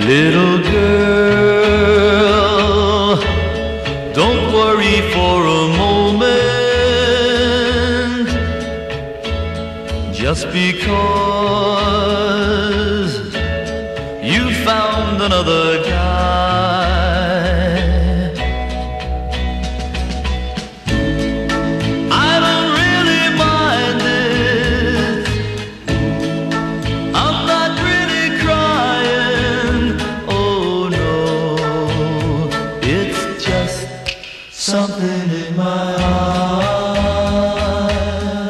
Little girl, don't worry for a moment, just because you found another guy. I don't really mind it, I'm not really crying. Oh no, it's just something in my heart.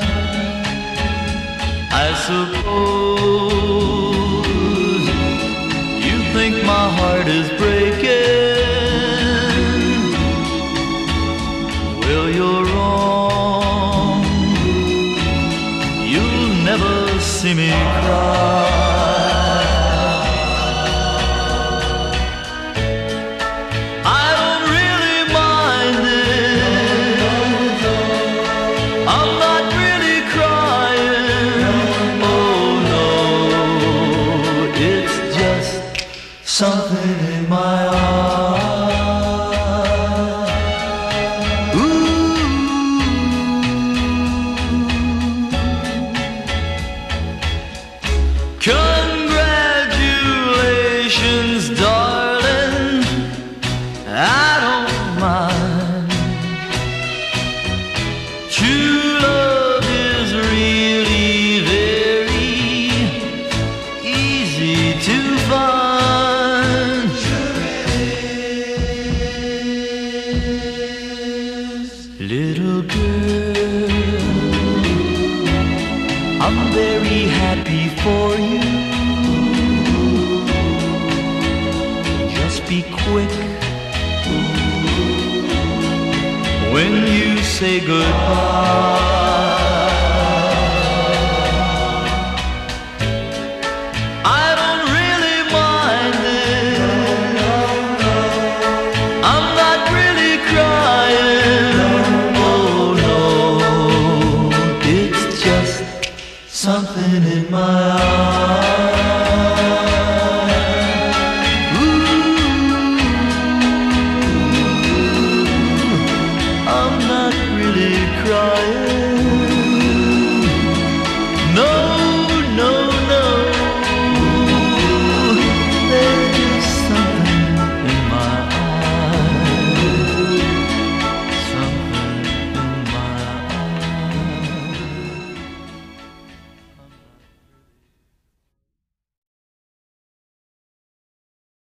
I suppose you think my heart is breaking. Well, you're wrong, you'll never see me cry. I don't really mind it, I'm not really crying. Oh no, it's just something in my heart. Ooh. Congratulations, darling, I don't mind. True love is really very easy to find. Little girl, I'm very happy for you. Just be quick when you say goodbye.